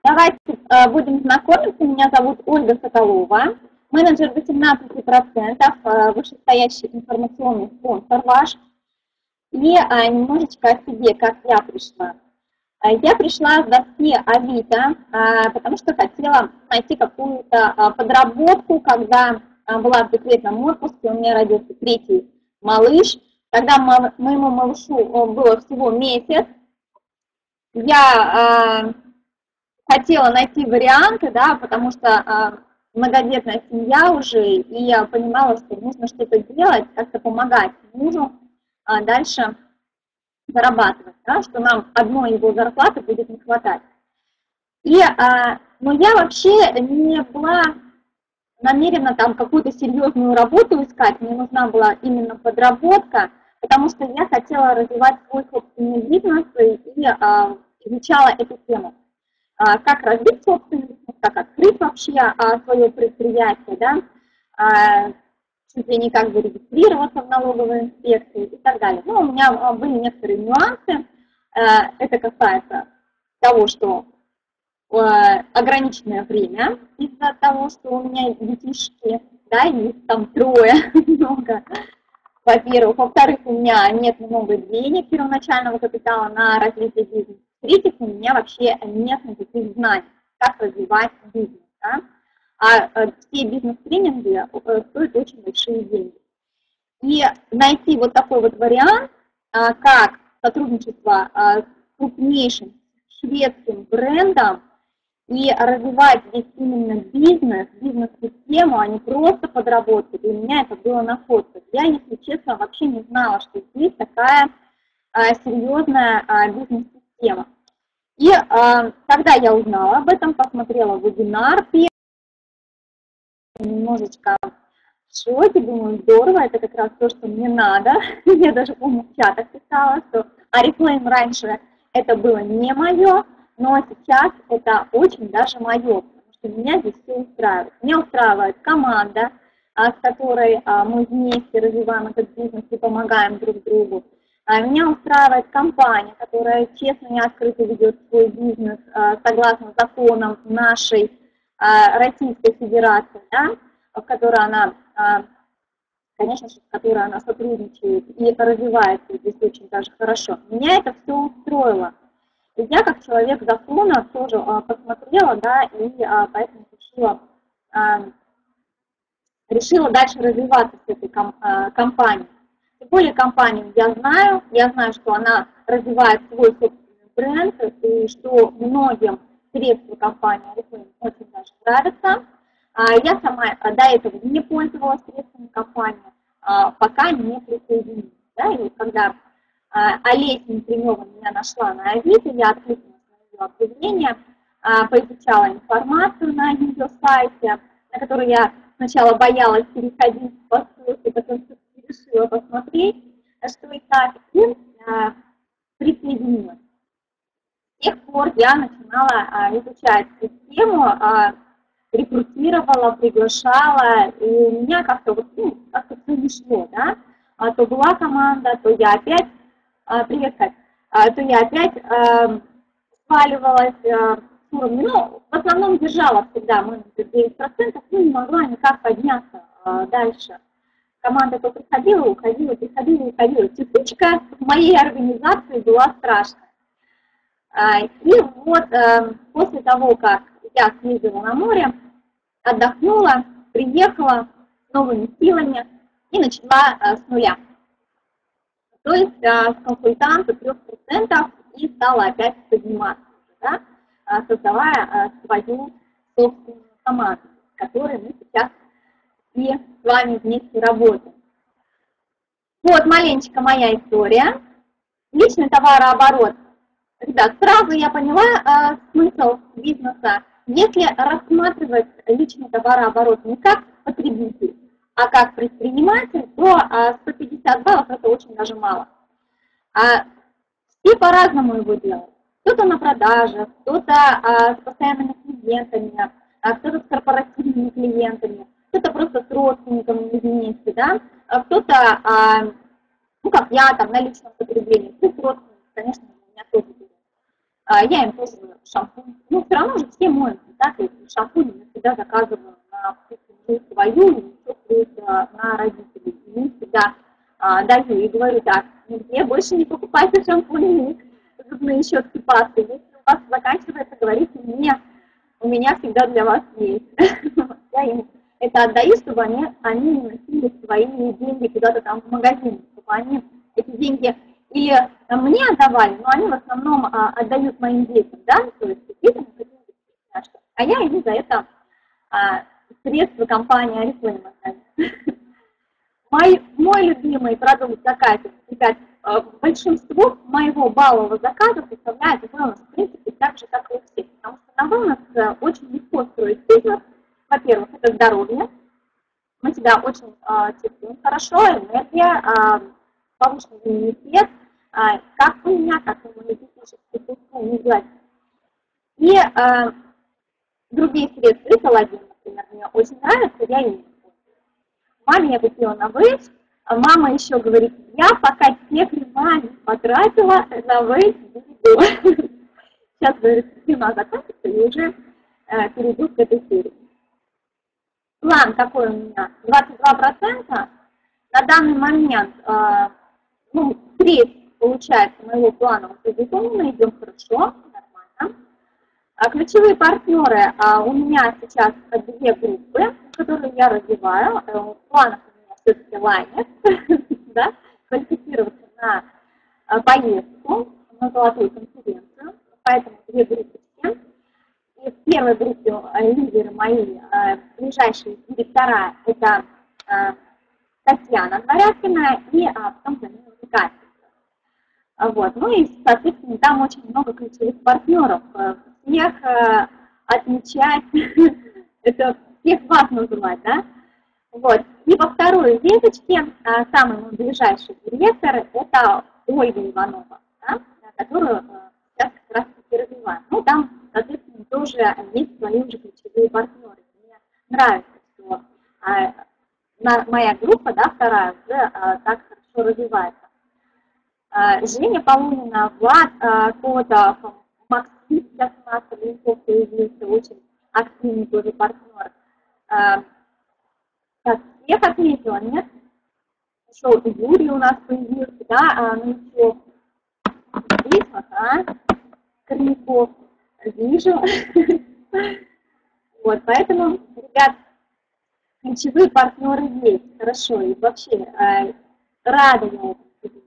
Давайте будем знакомиться. Меня зовут Ольга Соколова, менеджер 18%, вышестоящий информационный спонсор ваш. И немножечко о себе, как я пришла. Я пришла с доски Авито, потому что хотела найти какую-то подработку, когда была в декретном отпуске, у меня родился третий малыш. Тогда моему малышу было всего месяц. Я хотела найти варианты, да, потому что многодетная семья уже, и я понимала, что нужно что-то делать, как-то помогать мужу дальше зарабатывать, да, что нам одной его зарплаты будет не хватать. Но я вообще не была намерена там какую-то серьезную работу искать, мне нужна была именно подработка, потому что я хотела развивать свой собственный бизнес и изучала эту тему. Как развить собственный бизнес, как открыть вообще свое предприятие, да, чуть ли не как зарегистрироваться в налоговой инспекции и так далее. Ну, у меня были некоторые нюансы. Это касается того, что ограниченное время из-за того, что у меня детишки, да, их там трое много, во-первых. Во-вторых, у меня нет много денег первоначального капитала на развитие бизнеса. В-третьих, у меня вообще нет никаких знаний, как развивать бизнес. Да? Все бизнес-тренинги стоят очень большие деньги. И найти вот такой вот вариант, как сотрудничество с крупнейшим шведским брендом и развивать здесь именно бизнес-систему, а не просто подработку, для меня это было находка. Я, если честно, вообще не знала, что здесь такая серьезная бизнес-система. И когда я узнала об этом, посмотрела вебинар, немножечко в шоке, думаю, здорово, это как раз то, что мне надо. Я даже, помню, в чатах писала, что Oriflame раньше это было не мое, но сейчас это очень даже мое, потому что меня здесь все устраивает. Меня устраивает команда, с которой мы вместе развиваем этот бизнес и помогаем друг другу. Меня устраивает компания, которая честно и открыто ведет свой бизнес согласно законам нашей Российской Федерации, да, в которой она, конечно же, в которой она сотрудничает и развивается здесь очень даже хорошо. Меня это все устроило. И я, как человек закона, тоже посмотрела, да, и поэтому решила дальше развиваться с этой компанией. Тем более компанию я знаю, что она развивает свой собственный бренд, и что многим средства компании Oriflame очень даже нравятся. Я сама до этого не пользовалась средствами компании, пока не присоединилась. Да? И когда Олеся Непремева меня нашла на Авито, я откликнулась на ее объявление, поизучала информацию на ее сайте, на которую я сначала боялась переходить по ссылке, потом решила посмотреть, что и как, и присоединилась. С тех пор я начинала изучать систему, рекрутировала, приглашала, и у меня как-то вот, как-то все не шло, да. То была команда, то я опять, привет, Кать, то я опять сваливалась с уровня, ну, в основном держала всегда менеджер 9%, но не могла никак подняться дальше. Команда то приходила, уходила, приходила, уходила. Текучка в моей организации была страшная. И вот после того, как я съездила на море, отдохнула, приехала с новыми силами и начала с нуля. То есть с консультанта 3% и стала опять подниматься, да, создавая свою собственную команду, с которой мы сейчас и с вами вместе работаем. Вот маленечко моя история. Личный товарооборот. Ребят, сразу я поняла смысл бизнеса. Если рассматривать личный товарооборот не как потребитель, а как предприниматель, то 150 баллов это очень даже мало. Все по-разному его делают. Кто-то на продажах, кто-то с постоянными клиентами, кто-то с корпоративными клиентами, кто-то просто с родственниками вместе, да, кто-то, ну как я, там, на личном потреблении, плюс родственники, конечно, у меня тоже было. Я им пользую шампунь. Ну, все равно же все моются, да, то есть шампунь я всегда заказываю на свою, и еще плюс на родителей. И всегда даю и говорю так, нигде больше не покупайте шампуни, зубные щетки, пасты. Если у вас заканчивается, говорите мне, у меня всегда для вас есть. Я им это отдаю, чтобы они не носили свои деньги куда-то там в магазин, чтобы они эти деньги или мне отдавали, но они в основном отдают моим детям, да, то есть детям вкусняшки, а я им за это средства компании Oriflame отдаю. Мой любимый продукт заказа, ребят, большинство моего баллового заказа составляет wellness, в принципе, так же, как и у всех, потому что на wellness очень легко строить бизнес. Во-первых, это здоровье, мы себя очень чувствуем хорошо, энергия, повышенный иммунитет, как у меня, как у моих детишек, не гладь. И другие средства, и коллаген, например, мне очень нравится, я им использую. Маме я купила на вейдж, мама еще говорит, я пока те крема не потратила, на вейдж буду. Сейчас, говорит, крема закончится и уже перейду к этой серии. План какой у меня? 22%. На данный момент, треть получается моего плана выполнена, идем хорошо, нормально. Ключевые партнеры у меня сейчас две группы, которые я развиваю. В планах у меня все-таки лайнер, да, квалифицироваться на поездку, на золотую конференцию, поэтому две группы всем. И в первой группе лидеры мои, ближайшие директора, это Татьяна Дворякина и потом за ней Катя. Вот. Ну и, соответственно, там очень много ключевых партнеров. Всех отмечать, это всех вас называть, да? Вот. И во второй веточке самый мой ближайший директор это Ольга Иванова, да? Которую сейчас как раз таки развиваем. Ну, там, соответственно, тоже есть свои уже ключевые партнеры. Мне нравится, что моя группа, да, вторая, уже так хорошо развивается. Женя Полунина, Влад Котов, Максим, сейчас у нас в Ленков появился, очень активный тоже партнер. Так, всех отметила, нет? Еще и Юрий у нас появился, да, новичок. Здесь, Корняков, вижу. Вот, поэтому, ребят, ключевые партнеры есть, хорошо, и вообще рада я этому.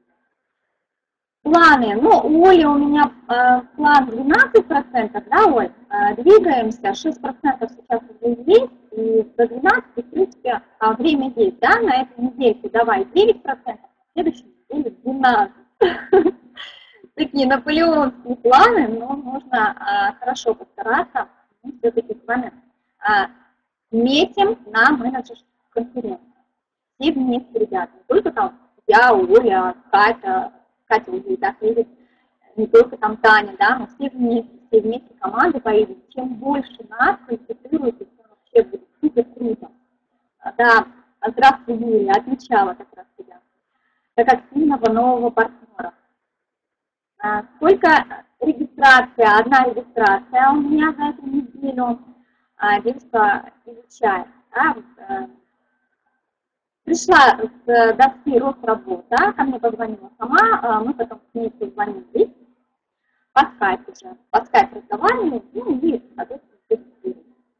Планы, ну, у Оли у меня план 12%, да, Оль, двигаемся, 6% сейчас уже есть, и до 12%, в принципе, время есть, да, на этой недельке давай 9%, на следующей неделе 12%. Такие наполеонские планы, но нужно хорошо постараться, мы все-таки с вами метим на менеджерскую конференцию. Все вместе, ребята, не только там я, Оля, Катя уже и так едет, не только там Таня, да, мы все вместе команды поедем. Чем больше нас квалифицируется, тем вообще будет супер круто. Да, здравствуй, Юлия, отмечала как раз тебя, как активного нового партнера. Сколько регистрация, одна регистрация у меня за эту неделю, девушка изучает, да, пришла с доски Росработа, ко мне позвонила сама, мы потом с ней позвонили, по скайпу уже, по скайпу разговаривали, ну и, соответственно,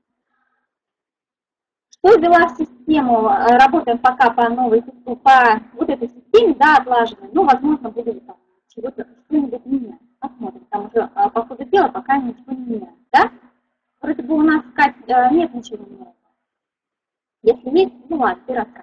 что ввела в систему, работаем пока по новой, по вот этой системе, да, отлаженной, ну, возможно, будет там чего-то, что-нибудь менять, посмотрим, там уже по ходу дела пока ничего не меняется, да? Вроде бы у нас, Кать, нет ничего меняется. Если есть, ну ладно, ты расскажешь.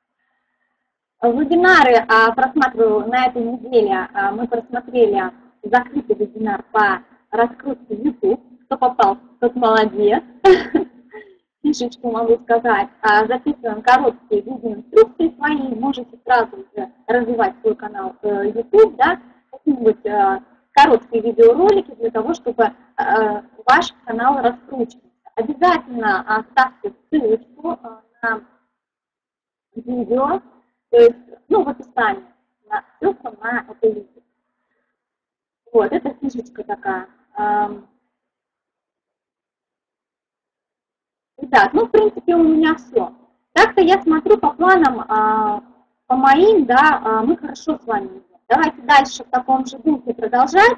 Вебинары просматриваю на этой неделе, мы просмотрели закрытый вебинар по раскрутке YouTube. Кто попал, тот молодец. Фишечку могу сказать. Записываем короткие видеоинструкции свои, можете сразу же развивать свой канал YouTube, да, какие-нибудь короткие видеоролики для того, чтобы ваш канал раскручивался. Обязательно ставьте ссылочку на видео, то есть, ну, в описании, ссылка на это видео. Вот, это фишечка такая. Ребят, ну, в принципе, у меня все. Так-то я смотрю по планам, по моим, да, мы хорошо с вами идем. Давайте дальше в таком же духе продолжать.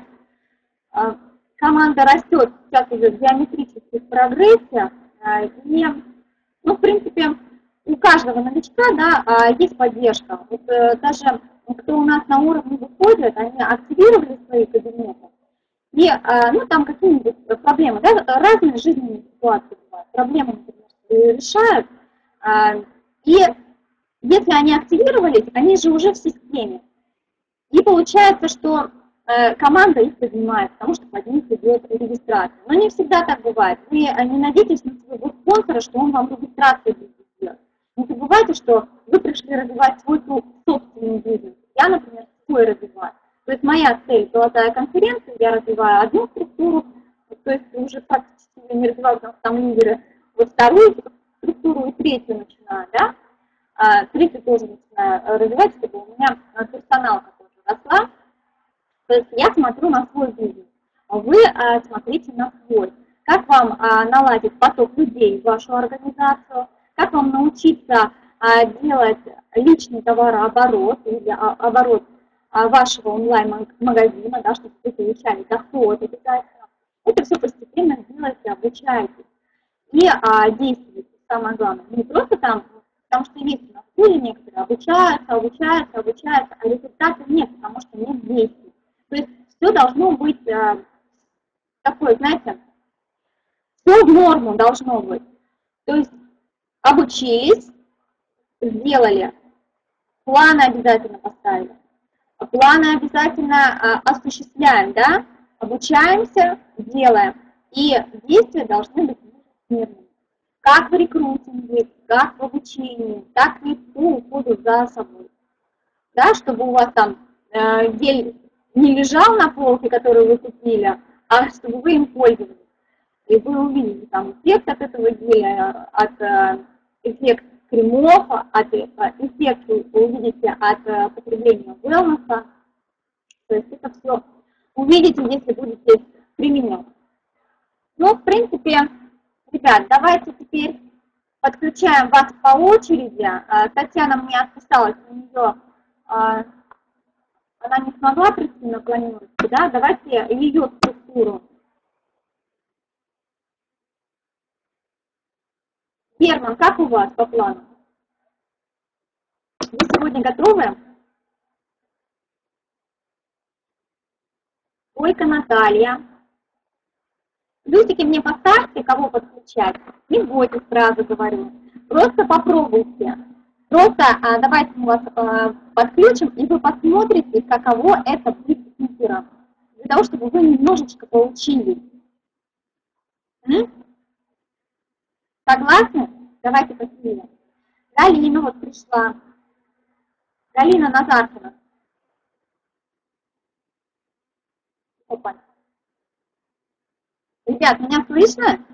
Команда растет, сейчас идет геометрически в прогрессе. И, ну, в принципе, у каждого новичка, да, есть поддержка. Вот даже кто у нас на уровне выходит, они активировали свои кабинеты. И, ну, там какие-нибудь проблемы, да, разные жизненные ситуации бывают, проблемы, например, решают. И если они активировались, они же уже в системе. И получается, что команда их поднимает, потому что под них идет регистрация. Но не всегда так бывает. Вы не надейтесь на своего спонсора, что он вам регистрацию будет делать. Не забывайте, что вы пришли развивать свой собственный бизнес. Я, например, свой развиваю. То есть моя цель – золотая конференция, я развиваю одну структуру, то есть уже практически я не развиваю, потому что там лидеры, вот вторую структуру и третью начинаю, да, третью тоже начинаю развивать, чтобы у меня персоналка тоже росла. То есть я смотрю на свой бизнес, а вы смотрите на свой. Как вам наладить поток людей в вашу организацию, как вам научиться делать личный товарооборот или оборот вашего онлайн-магазина, да, чтобы вы получали доход обязательно. Это все постепенно делайте, обучайтесь. И действуйте, самое главное. Не просто там, потому что есть у нас люди некоторые, обучаются, а результатов нет, потому что нет действий. То есть все должно быть такое, знаете, все в норму должно быть. То есть обучились, сделали, планы обязательно поставили. Планы обязательно осуществляем, да, обучаемся, делаем. И действия должны быть мирными. Как в рекрутинге, как в обучении, так и по уходу за собой. Да, чтобы у вас там гель не лежал на полке, который вы купили, а чтобы вы им пользовались. И вы увидите там эффект от этого геля, эффект кремов, эффект вы увидите от потребления wellness. То есть это все увидите, если будете применять. Ну, в принципе, ребят, давайте теперь подключаем вас по очереди. Татьяна мне отписалась, у нее она не смогла прийти на планировку, да, давайте ее структуру. Герман, как у вас по плану? Вы сегодня готовы? Только Наталья. Плюсики мне поставьте, кого подключать. Не бойтесь, сразу говорю. Просто попробуйте. Просто давайте мы вас подключим, и вы посмотрите, каково это быть спикером. Для того, чтобы вы немножечко поучились. Согласны? Давайте посмотрим. Галина вот пришла. Галина Назаркина. Опа. Ребят, меня слышно?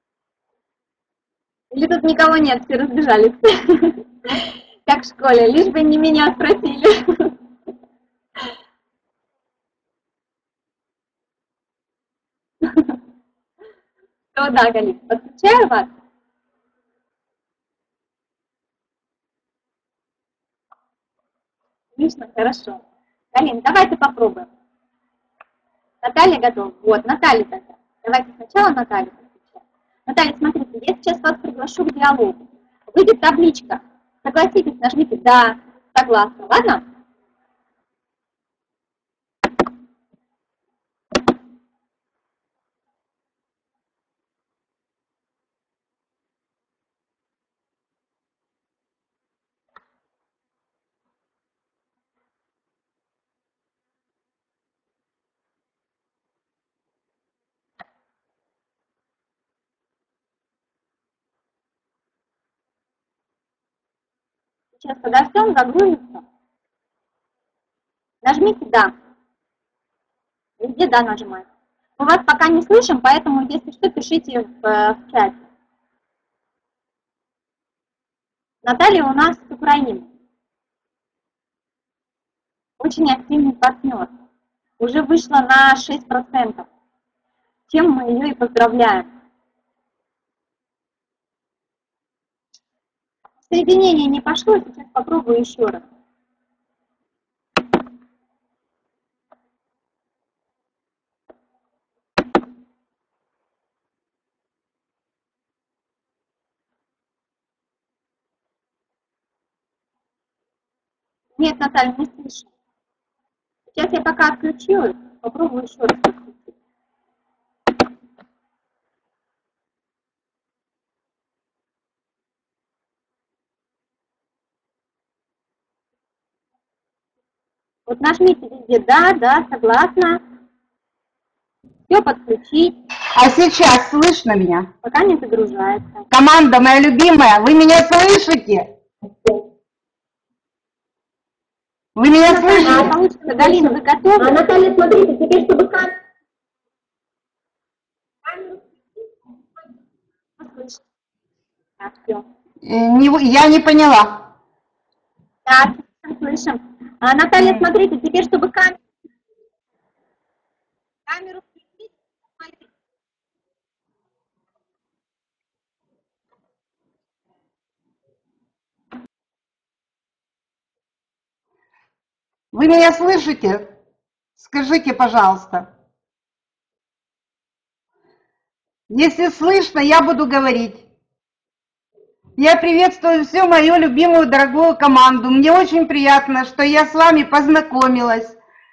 Или тут никого нет, все разбежались? Как в школе, лишь бы не меня спросили. Ну да, Галина, подключаю вас. Отлично, хорошо. Галина, давайте попробуем. Наталья готова? Вот, Наталья тогда. Давайте сначала Наталью подключаем. Наталья, смотрите, я сейчас вас приглашу к диалогу. Выйдет табличка. Согласитесь, нажмите «Да», «Согласна». Ладно? Сейчас подождем, загрузится. Нажмите «Да». Везде «Да» нажимаем. Мы вас пока не слышим, поэтому, если что, пишите в чате. Наталья у нас с Украины. Очень активный партнер. Уже вышла на 6%. чем мы ее и поздравляем. Соединение не пошло, сейчас попробую еще раз. Нет, Наталья, не слышу. Сейчас я пока отключилась, попробую еще раз подключить. Вот нажмите везде «Да», «Да», «Согласна». Все подключить. А сейчас слышно меня? Пока не загружается. Команда моя любимая, вы меня слышите? Вы меня слышите? Получится, Галина, вы готовы? Наталья, смотрите, теперь чтобы камеру... Так, все. Я не поняла. Так, слышим. Наталья, смотрите, теперь чтобы камеру включить, смотрите. Вы меня слышите? Скажите, пожалуйста. Если слышно, я буду говорить. Я приветствую всю мою любимую, дорогую команду. Мне очень приятно, что я с вами познакомилась.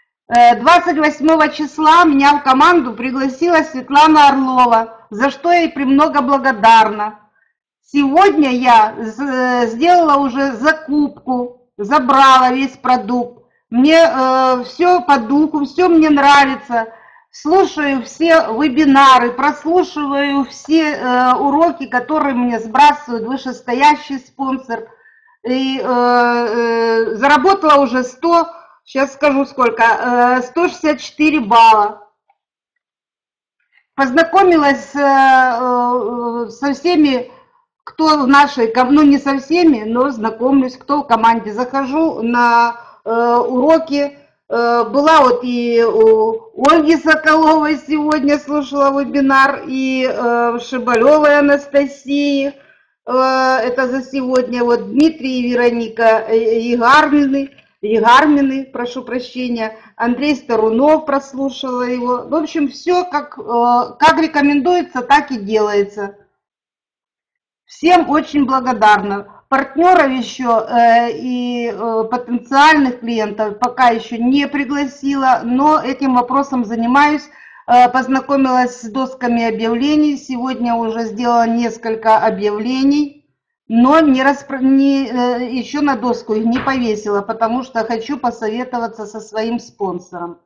28 числа меня в команду пригласила Светлана Орлова, за что я ей премного благодарна. Сегодня я сделала уже закупку, забрала весь продукт. Мне все по духу, все мне нравится. Слушаю все вебинары, прослушиваю все уроки, которые мне сбрасывает вышестоящий спонсор. И заработала уже 100, сейчас скажу сколько, 164 балла. Познакомилась со всеми, кто в нашей, ну не со всеми, но знакомлюсь, кто в команде. Захожу на уроки. Была вот и у Ольги Соколовой сегодня слушала вебинар, и Шибалевой Анастасии, это за сегодня, вот Дмитрий и Вероника Егармины, прошу прощения, Андрей Старунов прослушала его. В общем, все как рекомендуется, так и делается. Всем очень благодарна. Партнеров еще и потенциальных клиентов пока еще не пригласила, но этим вопросом занимаюсь. Познакомилась с досками объявлений. Сегодня уже сделала несколько объявлений, но еще на доску их не повесила, потому что хочу посоветоваться со своим спонсором.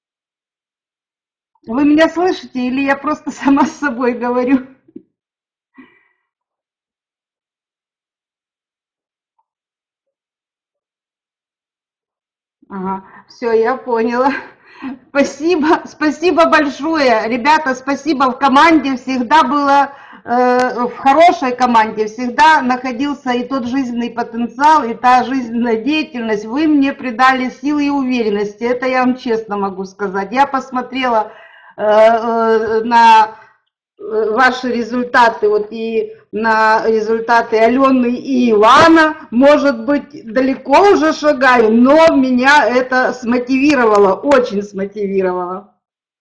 Вы меня слышите или я просто сама с собой говорю? Ага, все, я поняла. Спасибо большое. Ребята, спасибо. В команде всегда было, в хорошей команде всегда находился и тот жизненный потенциал, и та жизненная деятельность. Вы мне придали силы и уверенности. Это я вам честно могу сказать. Я посмотрела на ваши результаты, вот и на результаты Алены и Ивана, может быть, далеко уже шагаю, но меня это смотивировало, очень смотивировало.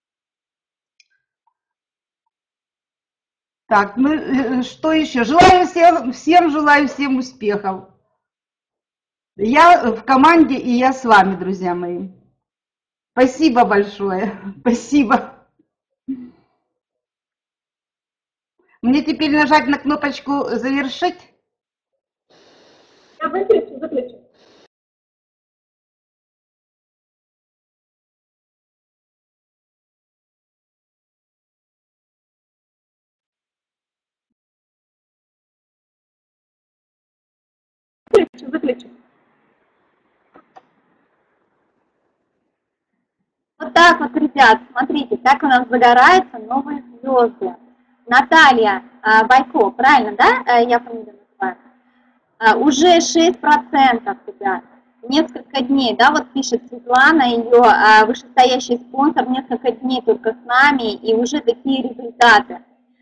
Так, ну что еще? Желаю желаю всем успехов. Я в команде, и я с вами, друзья мои. Спасибо большое. Спасибо. Мне теперь нажать на кнопочку «Завершить»? Я выключу. Выключу. Вот так вот, ребят, смотрите, так у нас загораются новые звезды. Наталья Байко, правильно, да, я фамилию называю? Уже 6%, ребят. несколько дней, да, вот пишет Светлана, ее вышестоящий спонсор, несколько дней только с нами, и уже такие результаты.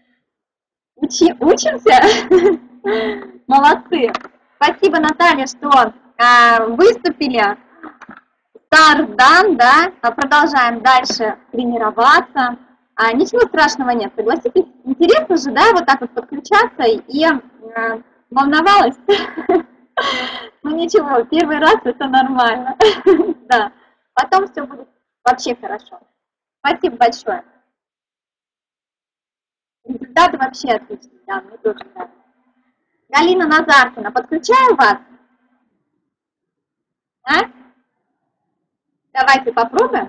Учимся? Молодцы. Спасибо, Наталья, что выступили. Старт дан, да, продолжаем дальше тренироваться. Ничего страшного нет, согласитесь, интересно же, да, вот так вот подключаться, и волновалась. Ну ничего, первый раз это нормально, да, потом все будет вообще хорошо. Спасибо большое. Результаты вообще отличные, да, мне тоже нравится. Галина Назаркина, подключаю вас? Давайте попробуем.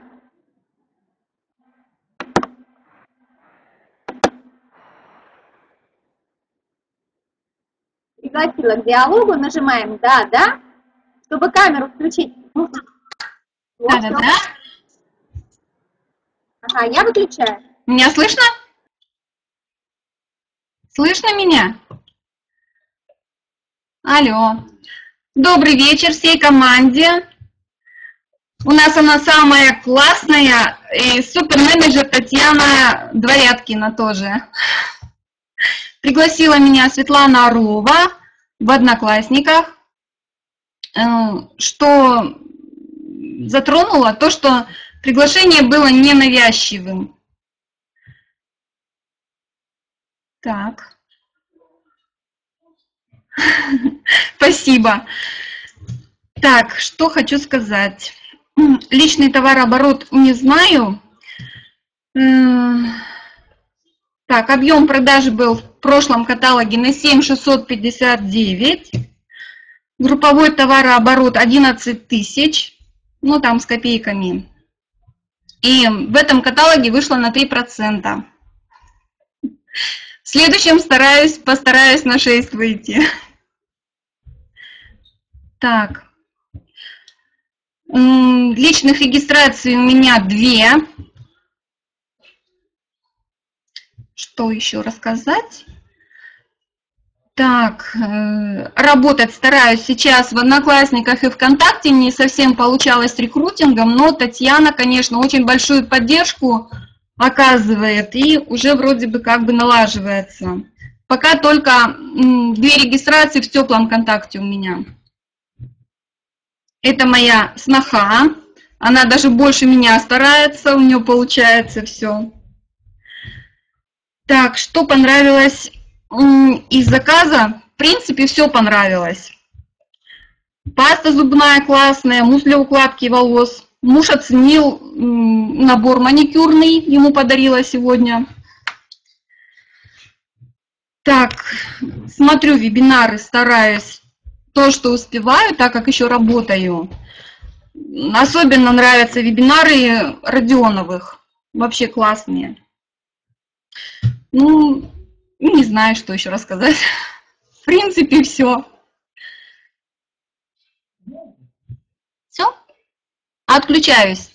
Пригласила к диалогу, нажимаем «Да», «Да», чтобы камеру включить. Да. Ага, я выключаю. Меня слышно? Слышно меня? Алло. Добрый вечер всей команде. У нас она самая классная, и суперменеджер Татьяна Дворяткина тоже. Пригласила меня Светлана Орлова в Одноклассниках, что затронуло то, что приглашение было ненавязчивым. Так. Спасибо. Так, что хочу сказать. Личный товарооборот не знаю. Так, объем продажи был в прошлом каталоге на 7659. Групповой товарооборот 11 тысяч, ну там с копейками. И в этом каталоге вышло на 3%. В следующем постараюсь на 6 выйти. Так. Личных регистраций у меня 2. Что еще рассказать? Так, работать стараюсь сейчас в Одноклассниках и ВКонтакте. Не совсем получалось с рекрутингом, но Татьяна, конечно, очень большую поддержку оказывает и уже вроде бы как бы налаживается. Пока только 2 регистрации в теплом контакте у меня. Это моя сноха. Она даже больше меня старается, у нее получается все. Так, что понравилось из заказа? В принципе, все понравилось. Паста зубная классная, мусс для укладки волос. Муж оценил набор маникюрный, ему подарила сегодня. Так, смотрю вебинары, стараюсь то, что успеваю, так как еще работаю. Особенно нравятся вебинары Родионовых, вообще классные. Ну, не знаю, что еще рассказать. В принципе, все. Все? Отключаюсь.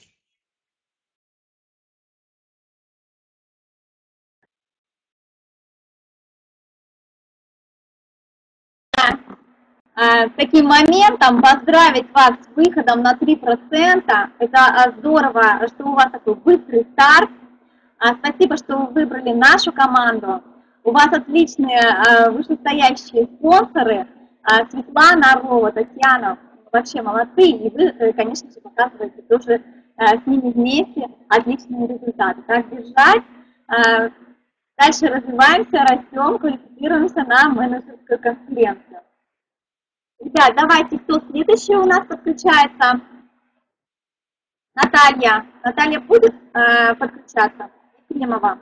Таким моментом поздравить вас с выходом на 3%. Это здорово, что у вас такой быстрый старт. Спасибо, что вы выбрали нашу команду. У вас отличные вышестоящие спонсоры. Светлана Орлова, Татьяна, вообще молодцы. И вы, конечно же, показываете тоже с ними вместе отличные результаты. Так держать. Дальше развиваемся, растем, квалифицируемся на менеджерскую конференцию. Ребят, давайте, кто следующий у нас подключается? Наталья. Наталья будет подключаться? Ефремова.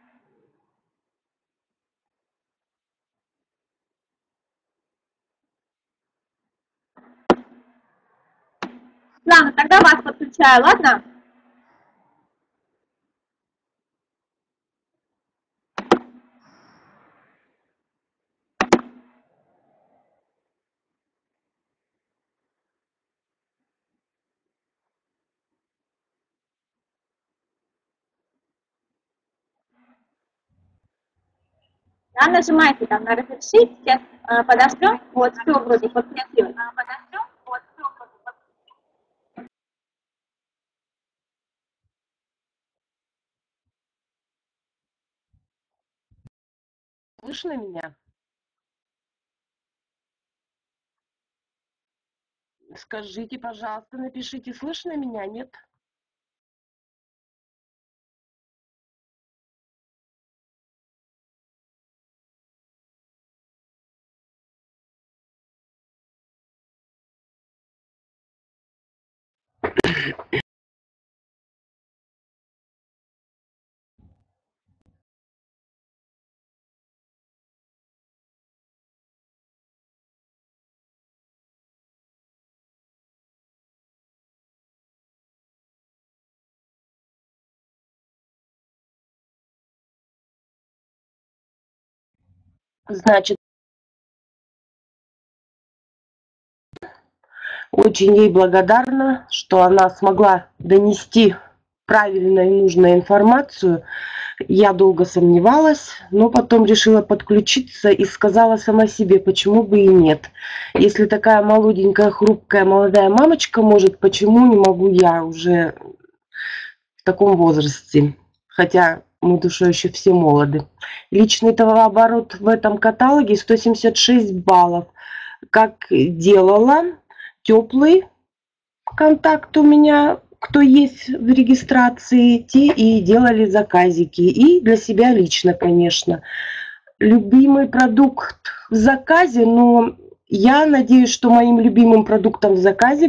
Ладно, тогда вас подключаю, ладно? Да, нажимайте там на разрешить, сейчас подождем, вот, все вроде подключилось. Слышно меня? Скажите, пожалуйста, напишите, слышно меня, нет? Значит, очень ей благодарна, что она смогла донести правильную и нужную информацию. Я долго сомневалась, но потом решила подключиться и сказала сама себе, почему бы и нет. Если такая молоденькая, хрупкая, молодая мамочка может, почему не могу я уже в таком возрасте? Хотя мы душой еще все молоды. Личный товарооборот в этом каталоге 176 баллов. Как делала, теплый контакт у меня, кто есть в регистрации, те и делали заказики. И для себя лично, конечно. Любимый продукт в заказе, но я надеюсь, что моим любимым продуктом в заказе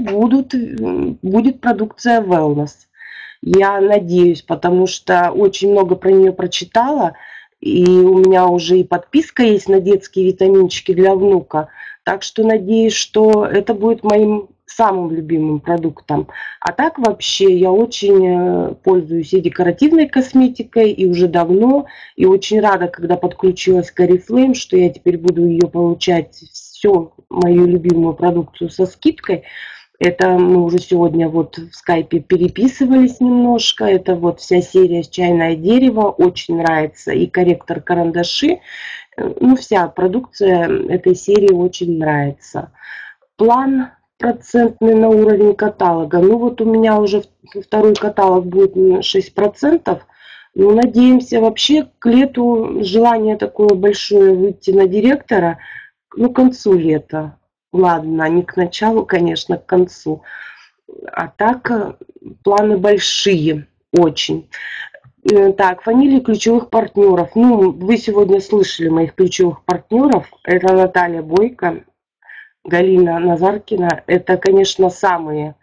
будет продукция Wellness. Я надеюсь, потому что очень много про нее прочитала, и у меня уже и подписка есть на детские витаминчики для внука. Так что надеюсь, что это будет моим самым любимым продуктом. А так вообще я очень пользуюсь и декоративной косметикой, и уже давно, и очень рада, когда подключилась к Oriflame, что я теперь буду ее получать всю мою любимую продукцию со скидкой. Это мы уже сегодня вот в скайпе переписывались немножко. Это вот вся серия «Чайное дерево». Очень нравится. И корректор карандаши. Ну, вся продукция этой серии очень нравится. План процентный на уровень каталога. Ну, вот у меня уже второй каталог будет 6%. Ну, надеемся, вообще к лету желание такое большое выйти на директора, ну, к концу лета. Ладно, не к началу, конечно, к концу. А так планы большие, очень. Так, фамилии ключевых партнеров. Ну, вы сегодня слышали моих ключевых партнеров. Это Наталья Бойко, Галина Назаркина. Это, конечно, самые.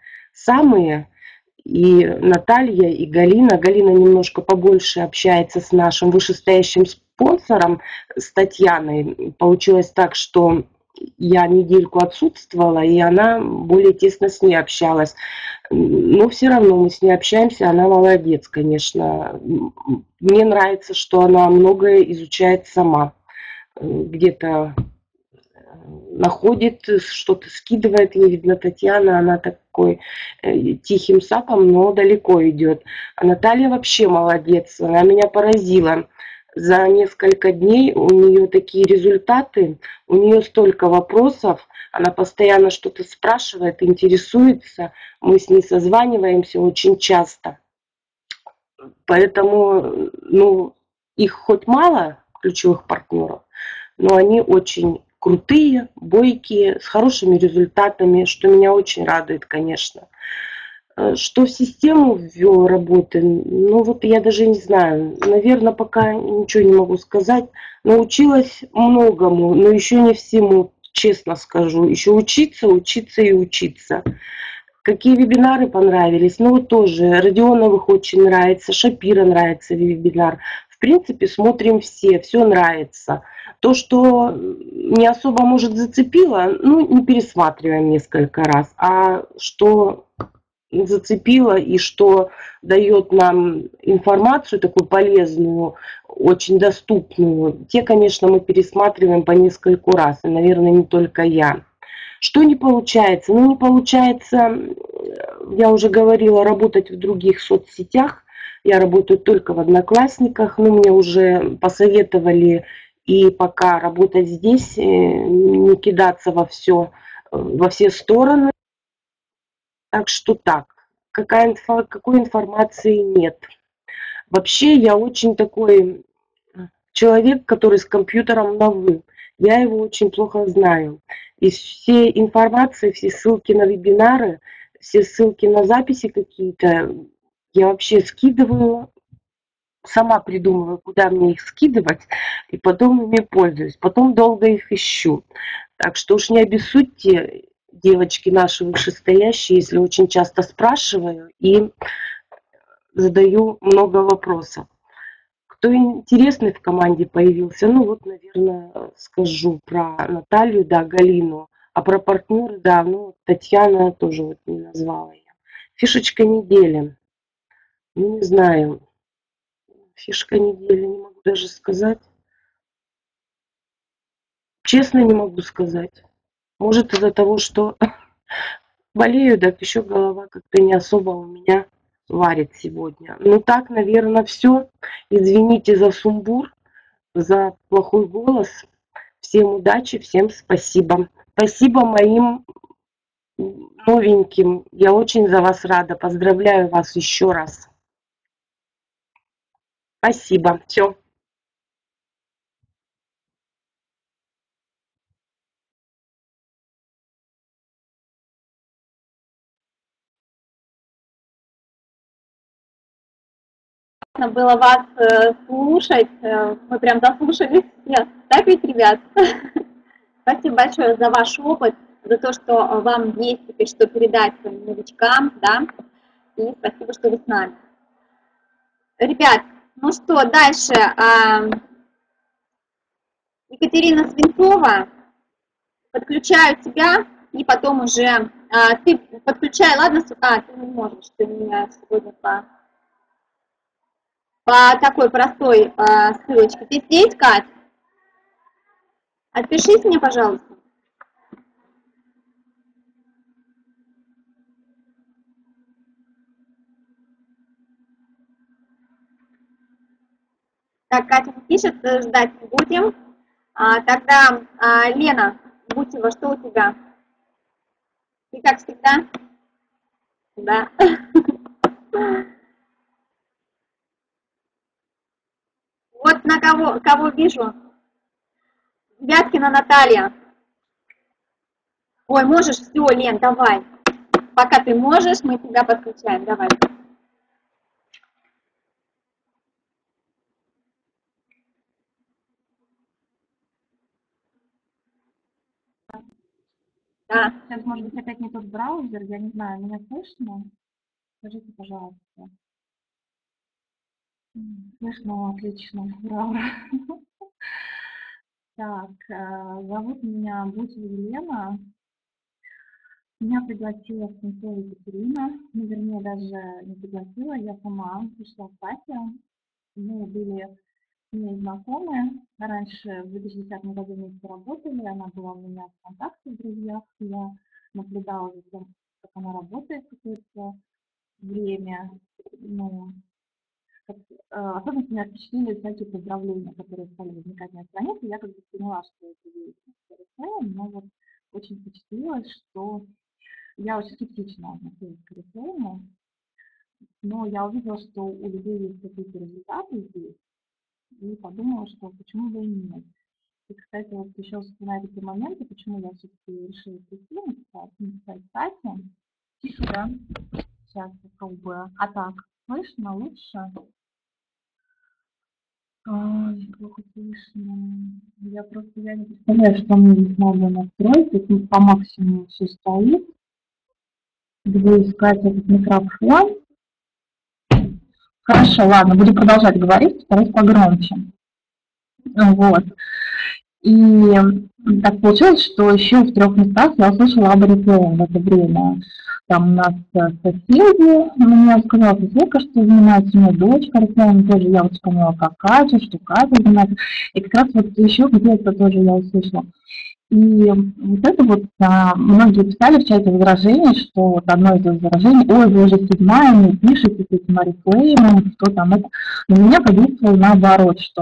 И Наталья, и Галина. Галина немножко побольше общается с нашим вышестоящим спонсором, с Татьяной. Получилось так, что я недельку отсутствовала, и она более тесно с ней общалась. Но все равно мы с ней общаемся, она молодец, конечно. Мне нравится, что она многое изучает сама. Где-то находит, что-то скидывает. Ей, видно, Татьяна, она такой тихим сапом, но далеко идет. А Наталья вообще молодец, она меня поразила. За несколько дней у нее такие результаты, у нее столько вопросов, она постоянно что-то спрашивает, интересуется, мы с ней созваниваемся очень часто. Поэтому, ну, их хоть мало, ключевых партнеров, но они очень крутые, бойкие, с хорошими результатами, что меня очень радует, конечно. Что в систему ввел работы, ну вот я даже не знаю, наверное, пока ничего не могу сказать. Научилась многому, но еще не всему, честно скажу. Еще учиться и учиться. Какие вебинары понравились? Ну вот тоже Родионовых очень нравится, Шапира нравится вебинар. В принципе, смотрим все нравится. То, что не особо, может, зацепило, ну, не пересматриваем несколько раз. А что зацепило и что дает нам информацию такую полезную, очень доступную, те, конечно, мы пересматриваем по нескольку раз, и, наверное, не только я. Что не получается? Ну, не получается, я уже говорила, работать в других соцсетях. Я работаю только в Одноклассниках, но мне уже посоветовали и пока работать здесь, не кидаться во все стороны. Так что так, какой информации нет. Вообще я очень такой человек, который с компьютером на «вы». Я его очень плохо знаю. И все информации, все ссылки на вебинары, все ссылки на записи какие-то, я вообще скидываю, сама придумываю, куда мне их скидывать, и потом ими пользуюсь. Потом долго их ищу. Так что уж не обессудьте, девочки наши вышестоящие, если очень часто спрашиваю и задаю много вопросов. Кто интересный в команде появился, ну вот, наверное, скажу про Наталью, да, Галину, а про партнера, да, ну, Татьяна тоже вот не назвала я. Фишечка недели. Ну, не знаю. Фишка недели, не могу даже сказать. Честно не могу сказать. Может, из-за того, что болею, так еще голова как-то не особо у меня варит сегодня. Ну так, наверное, все. Извините за сумбур, за плохой голос. Всем удачи, всем спасибо. Спасибо моим новеньким. Я очень за вас рада. Поздравляю вас еще раз. Спасибо. Все. Было вас слушать, мы прям заслушались все. Так ведь, ребят? Спасибо большое за ваш опыт, за то, что вам есть теперь что передать своим новичкам, да, и спасибо, что вы с нами. Ребят, ну что, дальше Екатерина Свинцова, подключаю тебя, и потом уже ты подключай, ладно? Ты не можешь, ты меня сегодня по такой простой ссылочке. Ты здесь, Кать? Отпишись мне, пожалуйста. Так, Катя пишет, ждать не будем. Тогда, Лена Бутева, что у тебя? Ты как всегда? Да. Вот на кого вижу. Вяткина Наталья. Ой, можешь? Все, Лен, давай. Пока ты можешь, мы тебя подключаем. Давай. Да. Сейчас, может быть, опять не тот браузер, я не знаю, меня слышно? Скажите, пожалуйста. Слышно, отлично, ура. Так, зовут меня Бутева Елена. Меня пригласила Свинцова Екатерина. Ну, вернее, даже не пригласила, я сама пришла в Катя. Мы были с ней знакомы. Раньше в 2010 году вместе работали. Она была у меня в контакте в друзьях. Я наблюдала за тем, как она работает какое-то время. Ну, особенно меня впечатлили всякие поздравления, которые стали возникать на странице. Я как бы поняла, что это есть Oriflame, но вот очень впечатлилась, что я очень скептично относилась к Oriflame, но я увидела, что у людей есть какие-то результаты здесь, и подумала, что почему бы и нет. И, кстати, вот еще вспоминаю такие моменты, почему я все-таки решила прийти, написать Кате. Тише, да? Сейчас попробую. А так, слышно лучше? Плохо слышно. Я не представляю, что мне здесь надо настроить. Тут по максимуму все стоит. Где искать этот микрофон? Хорошо, ладно, буду продолжать говорить, стараюсь погромче. Вот. И так получилось, что еще в 3 местах я услышала об Oriflame в это время. Там у нас соседи, мне сказала соседка, что занимается у меня дочка Oriflame, тоже я вот вспомнила, как Катя, что Катя занимается. И как раз вот еще где-то тоже я услышала. И вот это вот многие писали в чате возражений, что вот одно из возражений: ой, вы уже 7-я, не пишете с этим Oriflame, что там это. Но меня подействовало наоборот, что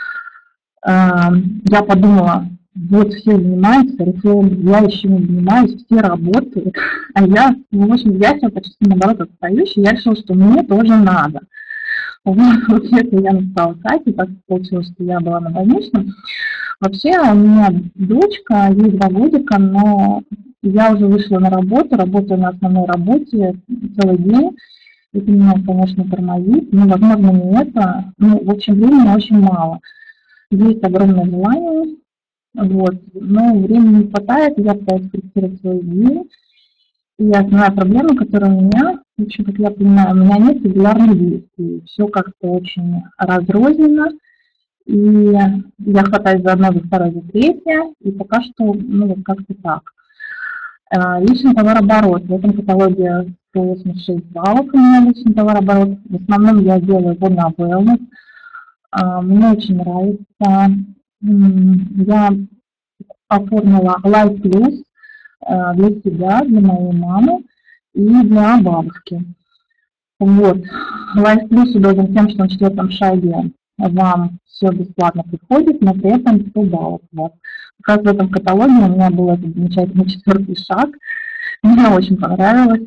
я подумала, вот все занимаются Oriflame, я еще не занимаюсь, все работают, а я, в общем, я себя почти наоборот отстающая, я решила, что мне тоже надо. Вот это я написала Кате, так получилось, что я была на больничном. Вообще у меня дочка, ей 2 годика, но я уже вышла на работу, работаю на основной работе целый день. Это меня, конечно, тормозит, но, возможно, не это. Ну, в общем, времени очень мало. Есть огромное желание, вот, но времени не хватает, я пытаюсь корректировать свои дни. И основная проблема, которая у меня, в общем, как я понимаю, у меня нет регулярных действий. Все как-то очень разрозненно. И я хватаюсь за одно, за второе, за третье. И пока что, ну, вот как-то так. Личный товарооборот. В этом каталоге 186 баллов у меня личный товарооборот. В основном я делаю его на wellness. Мне очень нравится. Я оформила Life Plus для себя, для моей мамы и для бабушки. Вот. Life Plus удобен тем, что на 4-м шаге вам все бесплатно приходит, но при этом 100 баллов. Вот. Как раз в этом каталоге у меня был этот замечательный 4-й шаг. Мне очень понравилось.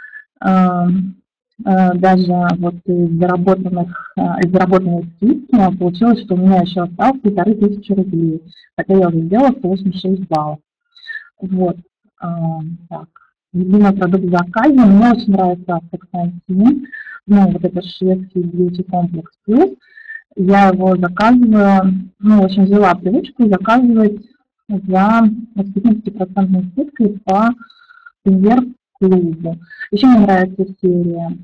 Даже вот из заработанной скидки получилось, что у меня еще осталось 1500 рублей, хотя я уже сделала 186 баллов. Вот. Так. Любимый продукт в заказе. Мне очень нравится Астаксантин. Ну, вот это шведский Beauty Complex Plus. Я его заказываю, ну, в общем, взяла привычку заказывать за 15% скидкой по премьер-клубу. Еще мне нравится серия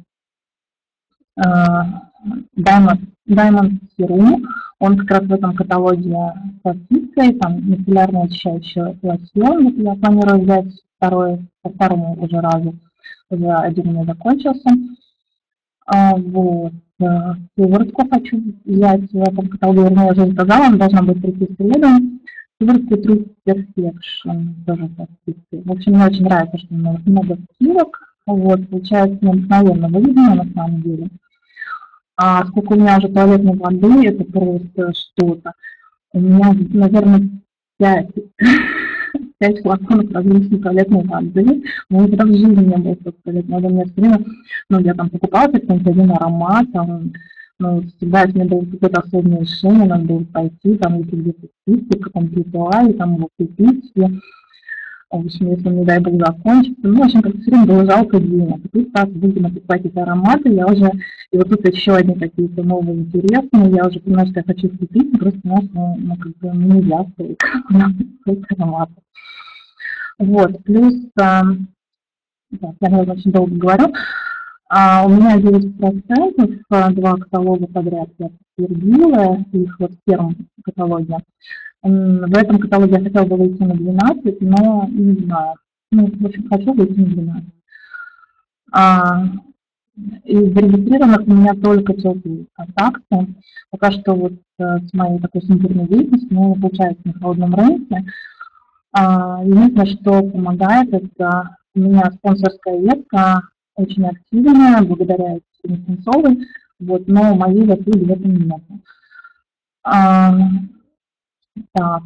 Diamond Serum. Он как раз в этом каталоге со скидкой, там мицеллярный очищающий лосьон. Я планирую взять по второму уже разу, уже один у меня закончился. Вот. Сыворотку хочу взять в этом каталоге, вернее, я уже заказала, она должна быть прийти в среду. Сыворотку Truth Perfection тоже со скидкой. В общем, мне очень нравится, что много скидок. Вот, получается необыкновенно выгодно на самом деле. А сколько у меня уже туалетной воды, это просто что-то. У меня, наверное, 5 флаконов различной туалетной воды. У меня никогда в жизни не было столько туалетной воды. У меня все время, ну, я там покупала какой-нибудь один аромат, там, ну, всегда, если у меня было какое-то особенное решение, надо было пойти, там, если где-то список, в каком-то ритуале, там, его купить себе. В общем, если, не дай бог, закончится. Ну, в общем, как все время было жалко денег. И тут так будем покупать эти ароматы, я уже... И вот тут еще одни какие-то новые интересные. Я уже понимаю, что я хочу купить, просто, ну, как бы нельзя столько ароматов. Вот, плюс... Так, я, наверное, очень долго говорю. У меня 9%, 2 каталога подряд я подтвердила, их вот в первом каталоге. В этом каталоге я хотела бы выйти на 12, но не знаю. Ну, в общем, хочу выйти на 12. Из зарегистрированных у меня только теплые контакты. Пока что вот с моей такой сенсорной деятельностью не получается на холодном рынке. Единственное, что помогает, это у меня спонсорская ветка очень активная, благодаря Екатерине Сенцовой, вот, но моей заслуги в этом нет. Так,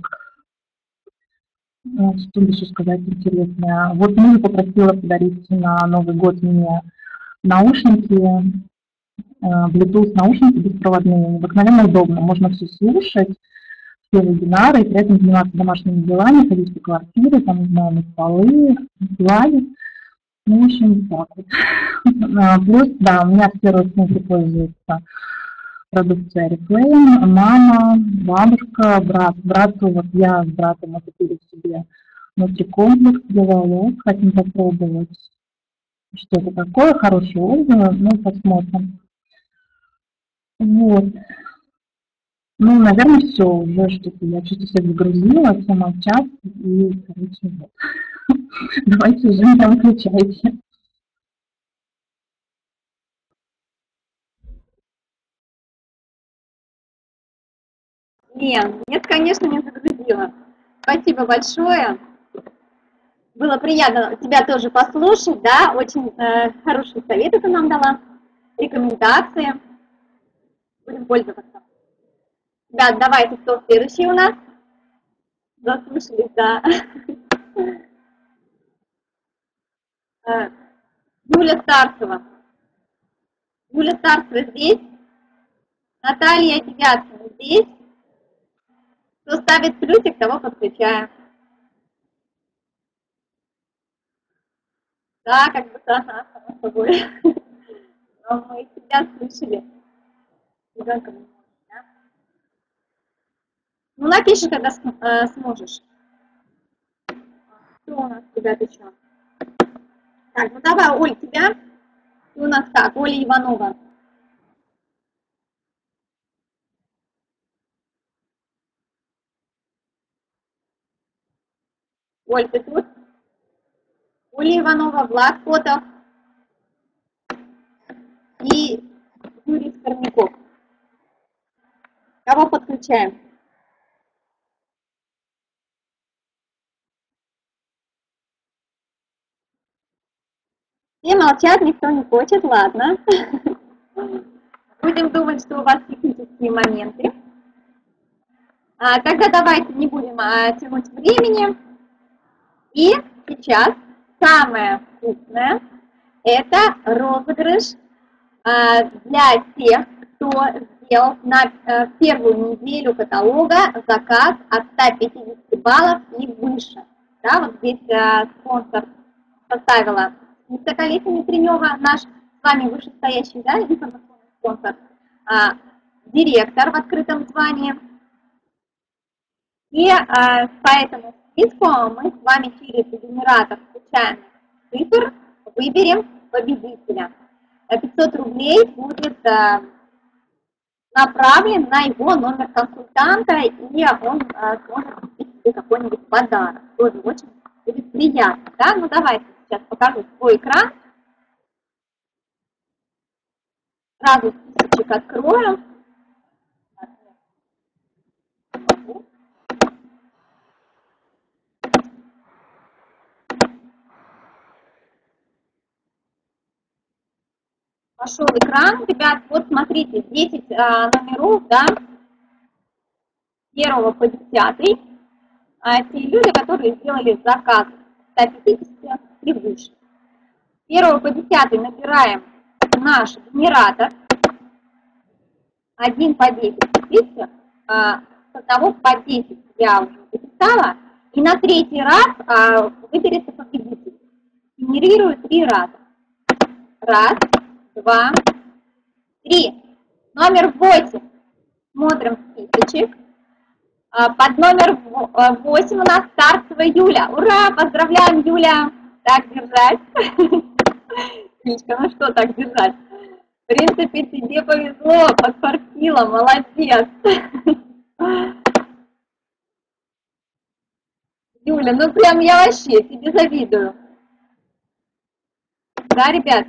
что еще сказать интересное. Вот мужа попросила подарить на Новый год мне наушники, Bluetooth наушники беспроводные, необыкновенно удобно. Можно все слушать, все вебинары, и при этом заниматься домашними делами, ходить по квартире, там, не знаю, мыть полы, гладить. Ну, в общем, так вот. Плюс, да, у меня все родственники пользуются продукция Oriflame, мама, бабушка, брат. Брату, вот я с братом мы купили себе нутрикомплекс для волос, хотим попробовать, что это такое, хорошие отзывы, ну, посмотрим. Вот. Ну, наверное, все, уже что-то, я что-то все загрузила, все молчат, и, короче, вот. Давайте уже меня выключайте. Нет, конечно, не загрузила. Спасибо большое. Было приятно тебя тоже послушать, да, очень хорошие советы ты нам дала, рекомендации. Будем пользоваться. Да, давайте, кто следующий у нас? Заслушались, да. Юля Старцева. Юля Старцева здесь? Наталья, тебя здесь. Кто ставит плюсик, того подключаем. Да, как бы, ага, само собой. Но мы тебя слышали. Ребенка не может, да? Ну, напиши, когда сможешь. Что у нас, ребята, еще? Так, ну давай, Оль, тебя. Ты у нас как? Оля Иванова. Оль, ты тут? Оля Иванова, Влад Котов и Юрий Скорняков. Кого подключаем? Все молчат, никто не хочет, ладно. Будем думать, что у вас технические моменты. Тогда давайте не будем тянуть времени. И сейчас самое вкусное – это розыгрыш для тех, кто сделал на первую неделю каталога заказ от 150 баллов и выше. Да, вот здесь спонсор составила список Олеся Митренева, наш с вами вышестоящий, да, информационный спонсор, директор в открытом звании. И по этому списку мы с вами через генератор случайных цифр выберем победителя. 500 рублей будет направлен на его номер консультанта, и он сможет купить себе какой-нибудь подарок. Тоже очень будет приятно. Да? Ну давайте сейчас покажу свой экран. Сразу списочек открою. Пошел экран, ребят, вот смотрите, 10 номеров, да, 1 по 10, те люди, которые сделали заказ 150 и выше. 1 по 10 набираем наш генератор, 1 по 10, видите, с 1 по 10 я уже записала, и на 3-й раз выберется победитель, генерирую 3 раза. 1, 2, 3. Номер 8. Смотрим списочек. Под номер 8 у нас Старцева Юля. Ура! Поздравляем, Юля! Так держать. Юлечка, ну что так держать? В принципе, тебе повезло, подфартило, молодец. Юля, ну прям я вообще тебе завидую. Да, ребят?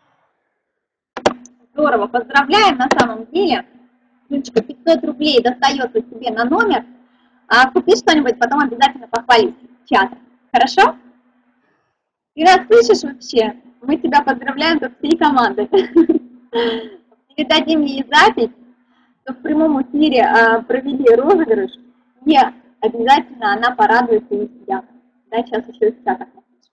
Здорово, поздравляем на самом деле. Юлечка, 500 рублей достается тебе на номер. Купи что-нибудь, потом обязательно похвались в чат. Хорошо? Ты нас слышишь вообще? Мы тебя поздравляем тут всей командой. Передадим ей запись, что в прямом эфире провели розыгрыш. И обязательно она порадуется у себя. Да, сейчас еще и в чатах.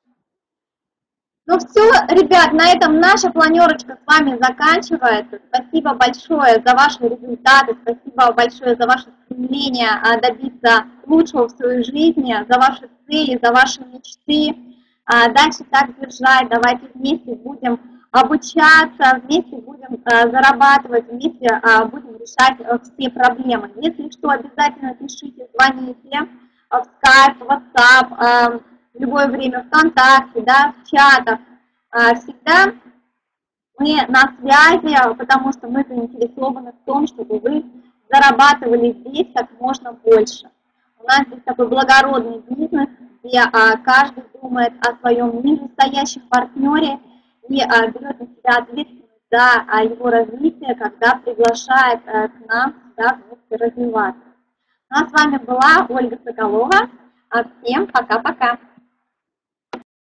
Ну все, ребят, на этом наша планерочка с вами заканчивается. Спасибо большое за ваши результаты, спасибо большое за ваше стремление добиться лучшего в своей жизни, за ваши цели, за ваши мечты. Дальше так держать, давайте вместе будем обучаться, вместе будем зарабатывать, вместе будем решать все проблемы. Если что, обязательно пишите, звоните в Skype, в WhatsApp, в любое время ВКонтакте, да, в чатах. Всегда мы на связи, потому что мы заинтересованы в том, чтобы вы зарабатывали здесь как можно больше. У нас здесь такой благородный бизнес, где каждый думает о своем нижестоящем партнере и берет на себя ответственность за его развитие, когда приглашает к нам сюда вместе развиваться. Ну а с вами была Ольга Соколова. Всем пока-пока.